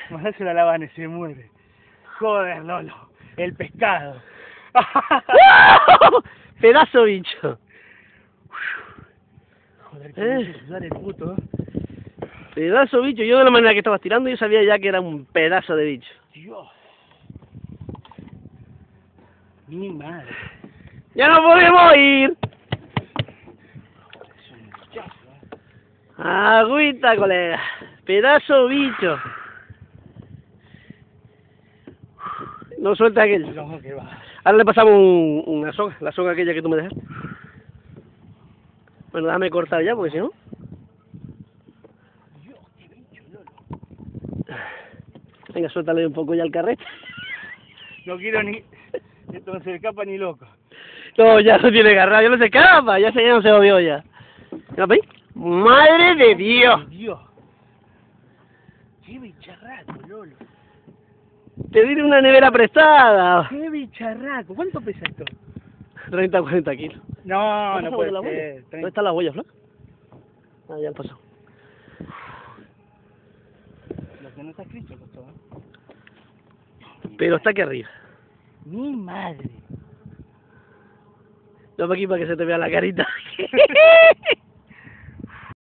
Mandáselo a la Vane, se muere. Joder, Lolo, el pescado. Pedazo bicho. Joder, que me hizo sudar el puto. Pedazo bicho. Yo de la manera que estabas tirando yo sabía ya que era un pedazo de bicho. Dios. Mi madre. ¡Ya no podemos ir! Es un bichazo, Agüita, colega. Pedazo bicho. No suelta aquello. No, que va. Ahora le pasamos una soga, la soga aquella que tú me dejaste. Bueno, déjame cortar ya, porque si no... Dios, qué bicho, Lolo. Venga, suéltale un poco ya el carrete. No quiero ni... Esto no se le escapa ni loco. No, ya no tiene garra, ya no se escapa, ya no se jodió ya. ¿Ya veis? ¡Madre de Dios! Dios. Qué bicharraco, Lolo. Te diré una nevera prestada. Qué bicharraco. ¿Cuánto pesa esto? 30 o 40 kilos. No, no puede la ser. huella? 30. ¿Dónde está la huella, Fla? Ah, ya han pasado. Lo que no está escrito, esto, Pero está aquí arriba. Mi madre. Yo para aquí para que se te vea la carita.